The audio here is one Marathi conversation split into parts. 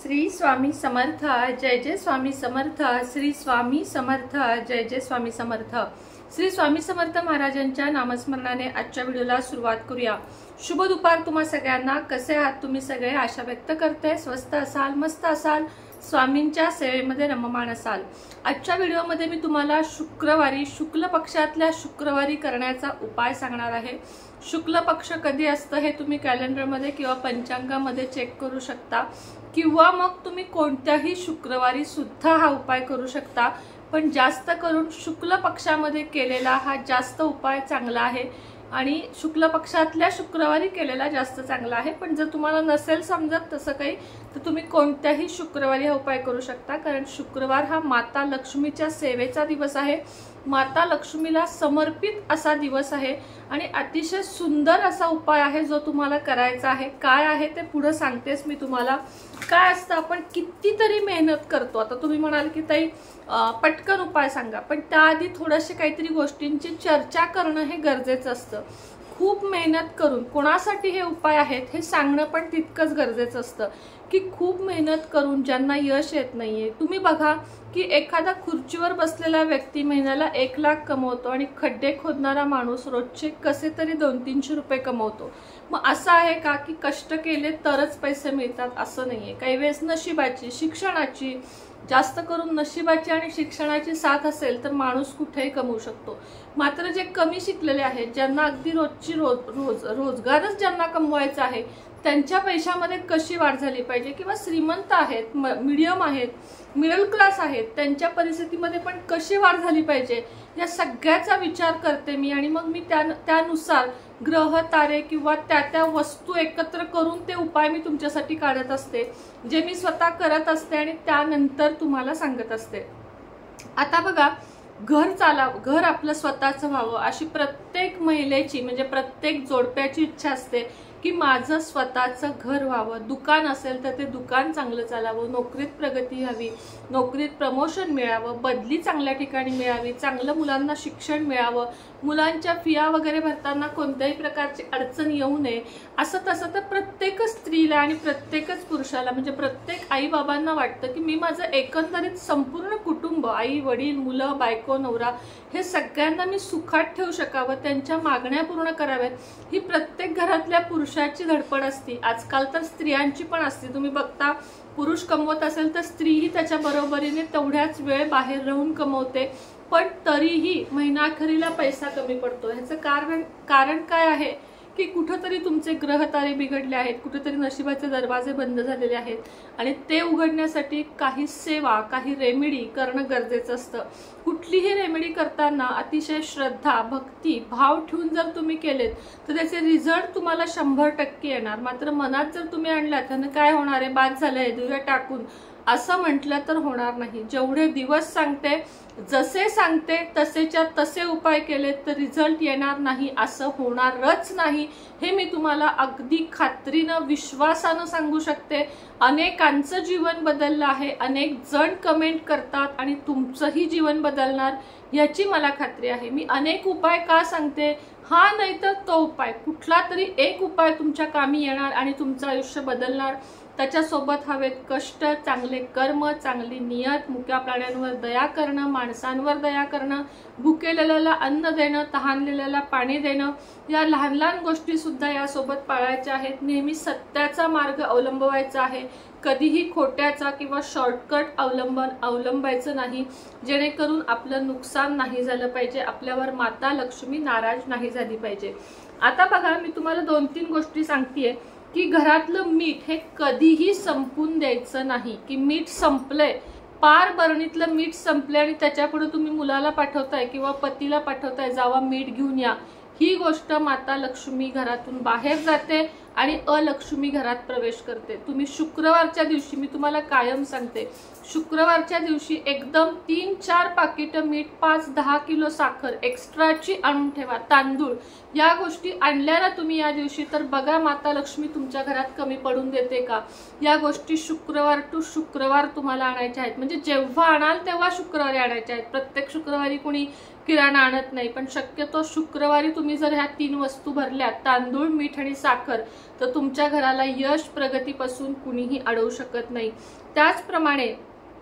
श्री स्वामी समर्थ जय जय स्वामी समर्थ श्री स्वामी समर्थ जय जय स्वामी समर्थ श्री स्वामी समर्थ महाराजांच्या नामस्मरणाने आजच्या व्हिडिओला सुरुवात करूया। शुभ दुपार तुम्हा सगळ्यांना। कसे आहात तुम्ही सगळे? आशा व्यक्त करते स्वस्थ असाल, मस्त असाल, स्वामींच्या सेवेमध्ये रममाण असाल। आजच्या व्हिडिओमध्ये मी तुम्हाला शुक्रवारी शुक्ल पक्षातल्या शुक्रवारी करण्याचा उपाय सांगणार आहे। शुक्ल पक्ष कधी असतं हे तुम्ही कॅलेंडरमध्ये किंवा पंचांगामध्ये चेक करू शकता, किंवा मग तुम्ही कोणत्याही शुक्रवारी सुद्धा हा उपाय करू शकता, पण जास्त करून शुक्ल पक्षामध्ये केलेला हा जास्त उपाय चांगला आहे आणि शुक्ल पक्षातल्या शुक्रवारी केलेला जास्त चांगला आहे। पण जर तुम्हाला नसेल समजत तसं काही तर तुम्ही कोणत्याही शुक्रवारी हा उपाय करू शकता, कारण शुक्रवार हा माता लक्ष्मीच्या सेवेचा दिवस आहे, माता लक्ष्मीला समर्पित असा दिवस आहे आणि अतिशय सुंदर असा उपाय आहे जो तुम्हाला करायचा आहे। काय आहे ते पुढे सांगतेस मी तुम्हाला। काय असतं, आपण कितीतरी मेहनत करतो। आता तुम्ही म्हणाल की ताई पटकन उपाय सांगा, पण त्याआधी थोडेसे काहीतरी गोष्टींची चर्चा करणं हे गरजेचं असतं। खूप मेहनत करून कोणासाठी हे उपाय आहेत हे सांगणं पण तितकंच गरजेचं असतं की खूप मेहनत करून ज्यांना यश येत नाहीये। तुम्ही बघा की एखादा खुर्चीवर बसलेला व्यक्ती महिन्याला 1 लाख कमवतो आणि खड्डे खोदणारा माणूस रोजचे कसे तरी 200-300 रुपये कमवतो। मग असं आहे का की कष्ट केले तरच पैसे मिळतात? असं नाहीये। काही वेळेस नशिबाची, शिक्षणाची, जास्त करून नशिबाची आणि शिक्षणाची साथ असेल तर माणूस कुठेही कमवू शकतो। मात्र जे कमी शिकलेले आहेत, ज्यांना अगदी रोजची रोजगारच ज्यांना कमवायचा आहे, त्यांच्या पैशामध्ये कशी वाढ झाली पाहिजे, किंवा श्रीमंत आहेत, मीडियम आहेत, मिडल क्लास आहेत, त्यांच्या परिस्थितीमध्ये पण कशी वाढ झाली पाहिजे, या सगळ्याचा विचार करते मी। आणि मग मी त्यानुसार ग्रह तारे किंवा त्या वस्तू एकत्र करून ते उपाय मी तुमच्यासाठी काढत असते, जे मी स्वतः करत असते आणि त्यानंतर तुम्हाला सांगत असते। आता बघा, घर आपलं स्वतःचं व्हावं अशी प्रत्येक महिलेची, म्हणजे प्रत्येक जोडप्याची इच्छा असते की माझं स्वतःचं घर व्हावं। दुकान असेल तर ते दुकान चांगलं चालावं, नोकरीत प्रगती हवी, नोकरीत प्रमोशन मिळावं, बदली चांगल्या ठिकाणी मिळावी, चांगलं मुलांना शिक्षण मिळावं, मुलांच्या फिया वगैरे भरताना कोणत्याही प्रकारची अडचण येऊ नये। असं तसं तर प्रत्येकच स्त्रीला आणि प्रत्येकच पुरुषाला, म्हणजे प्रत्येक आई बाबांना वाटतं की मी माझं एकंदरीत संपूर्ण कुटुंब, आई वडील, मुलं, बायको, नवरा, हे सगळ्यांना मी सुखात ठेवू शकावं, त्यांच्या मागण्या पूर्ण कराव्यात, ही प्रत्येक घरातल्या पुरुषाची धडपड असते। आजकाल तर स्त्रियांची पण असते। तुम्ही बघता, पुरुष कमवत असेल तर स्त्रीही त्याच्या बरोबरीने तेवढ्याच वेळ बाहेर राहून कमवते, पण तरीही महिनाअखेरीला पैसा कमी पडतो। ह्याचं कारण काय आहे की कुठेतरी तुमचे ग्रह तारे बिघडले आहेत, कुठेतरी नशिबाचे दरवाजे बंद झालेले आहेत आणि ते उघडण्यासाठी काही सेवा, काही रेमेडी करणं गरजेचं असतं। कुठलीही रेमेडी करताना अतिशय श्रद्धा, भक्ती, भाव ठेवून जर तुम्ही केलेत तर त्याचे रिझल्ट तुम्हाला 100% येणार। मात्र मनात जर तुम्ही आणलात त्यानं काय होणार आहे, बाद झालंय, दुर्या टाकून असं म्हटलं तर होणार नाही। जेवढे दिवस सांगते, जसे सांगते तसेच्या तसे उपाय केले तर रिझल्ट येणार नाही, असं होणारच नाही, हे मी तुम्हाला अगदी खात्रीनं, विश्वासानं सांगू शकते। अनेकांचं जीवन बदललं आहे, अनेक जण कमेंट करतात आणि तुमचंही जीवन बदलणार याची मला खात्री आहे। मी अनेक उपाय का सांगते, हा नाही तर तो उपाय, कुठला तरी एक उपाय तुमच्या कामी येणार आणि तुमचं आयुष्य बदलणार। त्याच्यासोबत हवेत कष्ट, चांगले कर्म, चांगली नियत, मुक्या प्राण्यांवर दया करणं, माणसांवर दया करणं, भुकेलेल्याला अन्न देणं, तहानलेल्याला पाणी देणं, या लहान लहान गोष्टी सुद्धा यासोबत पाळायच्या आहेत। नेहमी सत्याचा मार्ग अवलंबवायचा आहे, कधीही खोट्याचा किंवा शॉर्टकट अवलंबायचं नाही, जेणेकरून आपलं नुकसान नाही झालं पाहिजे, आपल्यावर माता लक्ष्मी नाराज नाही झाली पाहिजे। आता बघा, मी तुम्हाला 2-3 गोष्टी सांगतेय की घरातलं मीठ हे कधीही संपून द्यायचं नाही, की मीठ संपलंय, पार बरणीतलं मीठ संपले आणि त्याच्यापुढे तुम्ही मुलाला पाठवताय किंवा पतीला पाठवताय, जावा मीठ घेऊन या, ही गोष्ट माता लक्ष्मी घरातून बाहेर जाते आणि अलक्ष्मी घरात प्रवेश करते। तुम्ही शुक्रवारच्या दिवशी, मी तुम्हाला कायम सांगते, शुक्रवारच्या दिवशी एकदम 3-4 पाकिट मीठ, 5-10 किलो साखर एक्स्ट्राची आणून ठेवा, तांदूळ, या गोष्टी आणल्या ना तुम्ही या दिवशी, तर बघा माता लक्ष्मी तुमच्या घरात कमी पडून देते का। या गोष्टी शुक्रवार टू शुक्रवार तुम्हाला आणायच्या आहेत, म्हणजे जेव्हा आणाल तेव्हा शुक्रवारी आणायच्या आहेत। प्रत्येक शुक्रवारी कोणी किराणा आणत नाही, पण शक्यतो शुक्रवारी तुम्ही जर ह्या 3 वस्तू भरल्या, तांदूळ, मीठ आणि साखर, तर तुमच्या घराला यश प्रगतीपासून कुणीही अडवू शकत नाही। त्याचप्रमाणे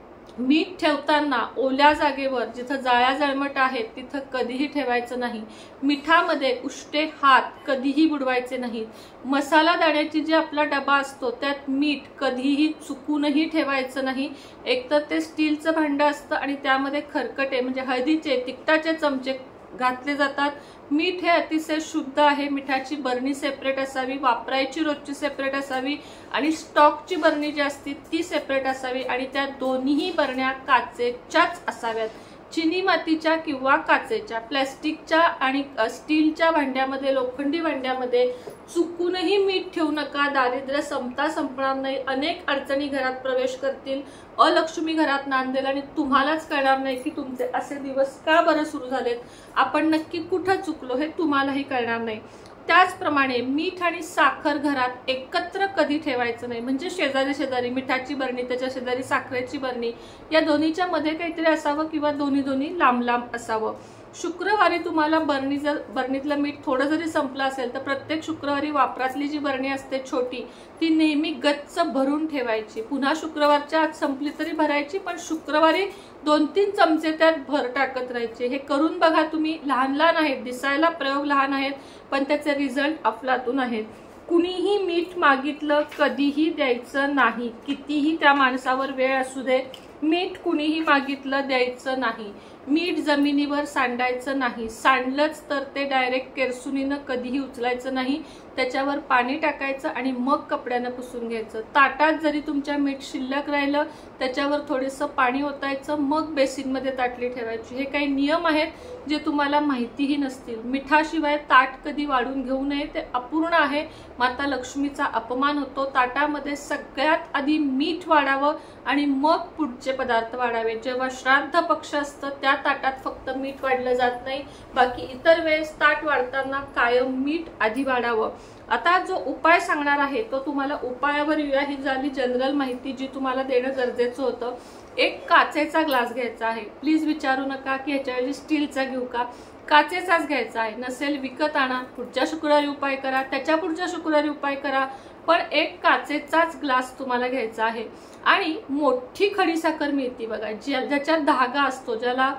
मीठ ठेवताना ओल्या जागेवर, जिथं जाळ्या जळमट आहेत तिथं कधीही ठेवायचं नाही। मिठामध्ये उष्टे हात कधीही बुडवायचे नाहीत। मसाला दाण्याची जी आपला डबा असतो त्यात मीठ कधीही चुकूनही ठेवायचं नाही। एकतर ते स्टीलचं भांडं असतं आणि त्यामध्ये खरकटे म्हणजे हळदीचे, तिखटाचे चमचे घातले जातात। मीठ हे अतिशय शुद्ध आहे। मिठाची बरणी सेपरेट असावी, वापरायची रोजची सेपरेट असावी आणि स्टॉकची बरणी जी असते ती सेपरेट असावी आणि त्या दोन्हीही बरण्या काचेच्याच असाव्यात। चिनी मातीच्या किंवा काचेच्या, प्लास्टिकच्या आणि स्टीलच्या भांड्यामध्ये, लोखंडी भांड्यामध्ये चुकूनही मीठ ठेवू नका। दारिद्र्य संपता संपणार नाही, अनेक अडचणी घरात प्रवेश करतील, अलक्ष्मी घरात नांदेल आणि तुम्हालाच कळणार नाही की तुमचे असे दिवस का बरं सुरू झालेत, आपण नक्की कुठं चुकलो हे तुम्हालाही कळणार नाही। त्याचप्रमाणे मीठ आणि साखर घरात एकत्र कधी ठेवायचं नाही, म्हणजे शेजारी शेजारी मिठाची बरणी, त्याच्या शेजारी साखरेची बरणी, या दोन्हीच्या मध्ये काहीतरी असावं किंवा दोन्ही लांब लांब असावं। शुक्रवारी तुम्हाला बरणीतलं मीठ थोडं जरी संपलं असेल तर प्रत्येक शुक्रवारी वापरातली जी बरणी असते छोटी, ती नेहमी गच्च भरून ठेवायची। पुन्हा शुक्रवारच्या आत संपली तरी भरायची, पण शुक्रवारी 2-3 चमचे त्यात भर टाकत राहायचे। हे करून बघा तुम्ही। लहान लहान आहेत, दिसायला प्रयोग लहान आहेत, पण त्याचे रिझल्ट अफलातून आहेत। कुणीही मीठ मागितलं कधीही द्यायचं नाही, कितीही त्या माणसावर वेळ असू दे, मीठ कुणीही मागितलं द्यायचं नाही। मीठ जमिनीवर सांडायचं नाही, सांडलंच तर ते डायरेक्ट केरसुनीनं कधीही उचलायचं नाही, त्याच्यावर पाणी टाकायचं आणि मग कपड्यानं पुसून घ्यायचं। ताटात जरी तुमच्या मीठ शिल्लक राहिलं त्याच्यावर थोडंसं पाणी ओतायचं, मग बेसिनमध्ये ताटली ठेवायची। हे काही नियम आहेत जे तुम्हाला माहितीही नसतील। मिठाशिवाय ताट कधी वाढून घेऊ नये, ते अपूर्ण आहे, माता लक्ष्मीचा अपमान होतो। ताटामध्ये सगळ्यात आधी मीठ वाढावं आणि मग पुढचे पदार्थ वाढावे। जेव्हा श्राद्ध पक्ष असतं त्या ताटात फक्त मीठ वाढलं जात नाही, बाकी इतर वेळेस ताट वाढताना कायम मीठ आधी वाढावं। आता जो उपाय सांगणार आहे तो तुम्हाला उपायावर येऊया, ही झाली जनरल माहिती जी तुम्हाला देणं गरजेचं होतं। एक काचेचा ग्लास घ्यायचा आहे, प्लीज विचारू नका की ह्याच्याऐवजी स्टीलचा घेऊ का, काचेचाच घ्यायचा आहे। नसेल विकत आणा, पुढच्या शुक्रवारी उपाय करा, त्याच्या पुढच्या शुक्रवारी उपाय करा, पण एक काचेचाच ग्लास तुम्हाला घ्यायचा आहे। आणि मोठी खडीसाखर मिळते बघा, ज्याच्यात धागा असतो, ज्याला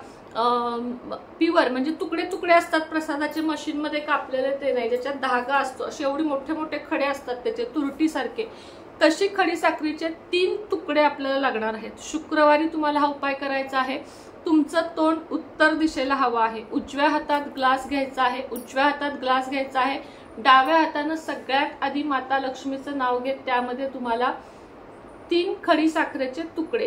प्युअर म्हणजे तुकडे तुकडे असतात प्रसादाचे मशीन मध्ये कापलेले, ते नाही, ज्याच्यात धागा असतो, असे एवढे मोठे मोठे खडे असतात त्याचे तुरटीसारखे, तशी खडीसाखरीचे 3 तुकडे आपल्याला लागणार आहेत। शुक्रवारी तुम्हाला हा उपाय करायचा आहे। तुमचं तोंड उत्तर दिशेला हवं आहे, उजव्या हातात ग्लास घ्यायचा आहे, उजव्या हातात ग्लास घ्यायचा आहे, डाव्या हाताने सगळ्यात आधी माता लक्ष्मीचं नाव घेत त्यामध्ये तुम्हाला 3 खडीसाखरेचे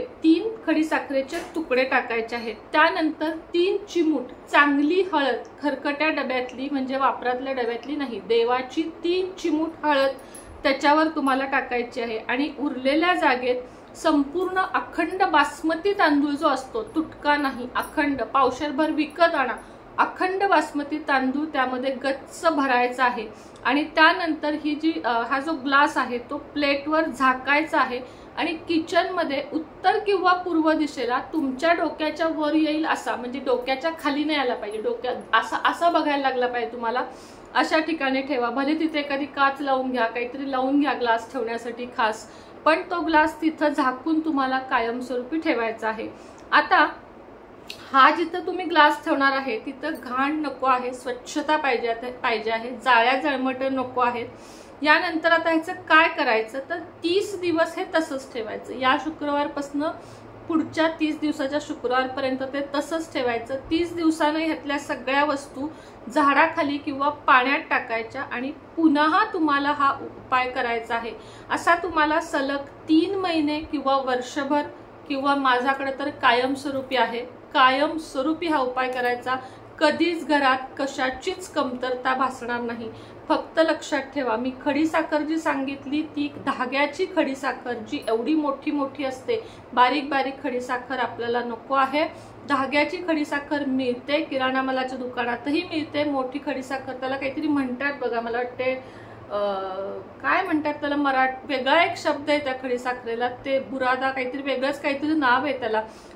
तुकडे टाकायचे आहेत। त्यानंतर 3 चिमूट चांगली हळद, खरकट्या डब्यातली म्हणजे वापरातल्या डब्यातली नाही, देवाची 3 चिमूट हळद त्याच्यावर तुम्हाला टाकायची आहे। आणि उरलेल्या जागेत संपूर्ण अखंड बासमती तांदूळ जो असतो, तुटका नाही, अखंड, पावशेरभर विकत आणा, अखंड बासमती तांदूळ त्यामध्ये गच्च भरायचा आहे। आणि त्यानंतर ही जी हा जो ग्लास आहे तो प्लेटवर झाकायचा आहे आणि किचन मध्ये उत्तर किंवा पूर्व दिशेला तुमच्या डोक्याच्या वर येईल असा, म्हणजे डोक्याच्या खाली नाही आला पाहिजे, डोक्यात असा बघायला लागला पाहिजे तुम्हाला, अशा ठिकाणी ठेवा। भले तिथे एखादी काच लावून घ्या, काहीतरी लावून घ्या ग्लास ठेवण्यासाठी खास, पण तो ग्लास तिथं झाकून तुम्हाला कायमस्वरूपी ठेवायचा आहे। आता हा जिथं तुम्ही ग्लास ठेवणार आहे तिथं घाण नको आहे, स्वच्छता पाहिजे आहे, जाळ्या जळमट नको आहेत। यानंतर आता ह्याचं काय करायचं तर 30 दिवस हे तसंच ठेवायचं। या शुक्रवारपासून पुढच्या 30 दिवसाच्या शुक्रवारपर्यंत ते तसंच ठेवायचं। 30 दिवसांनी ह्यातल्या सगळ्या वस्तू झाडाखाली किंवा पाण्यात टाकायच्या आणि पुन्हा तुम्हाला हा उपाय करायचा आहे। असा तुम्हाला सलग 3 महिने किंवा वर्षभर किंवा माझ्याकडे तर कायमस्वरूपी आहे, कायमस्वरूपी हा उपाय करायचा। कधीच घरात कशाचीच कमतरता भासणार नाही। फक्त लक्षात ठेवा, मी खडीसाखर जी सांगितली ती धाग्याची खडीसाखर जी एवढी मोठी मोठी असते, बारीक बारीक खडीसाखर आपल्याला नको आहे। धाग्याची खडीसाखर मिळते, किराणा मालाच्या दुकानातही मिळते। मोठी खडीसाखर त्याला काहीतरी म्हणतात बघा, मला वाटते काय म्हणतात त्याला, वेगळा एक शब्द आहे त्या खडीसाखरेला, ते बुरादा काहीतरी वेगळंच काहीतरी नाव आहे त्याला,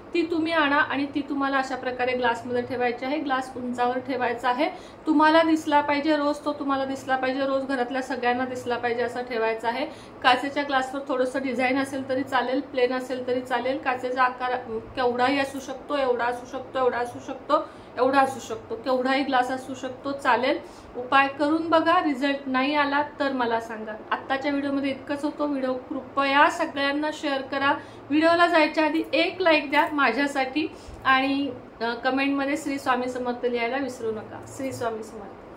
ती तुम्ही आणा आणि ती तुम्हाला अशा प्रकारे ग्लासमध्ये ठेवायची आहे। ग्लास उंचावर ठेवायचा आहे, तुम्हाला दिसला पाहिजे रोज, तो तुम्हाला दिसला पाहिजे रोज, घरातल्या सगळ्यांना दिसला पाहिजे असं ठेवायचं आहे। काचेच्या ग्लासवर थोडंसं डिझाईन असेल तरी चालेल, प्लेन असेल तरी चालेल। काचेचा आकार केवढाही असू शकतो, एवढा असू शकतो, एवढा असू शकतो, एवढा असू शकतो, केवढाही ग्लास असू शकतो, चालेल। उपाय करून बघा, रिझल्ट नाही आला तर मला सांगा। आत्ताच्या व्हिडिओमध्ये इतकंच होतं। व्हिडिओ कृपया सगळ्यांना शेअर करा। व्हिडिओला जायच्या आधी एक लाईक द्या माझ्यासाठी आणि कमेंटमध्ये श्री स्वामी समर्थ लिहायला विसरू नका। श्री स्वामी समर्थ।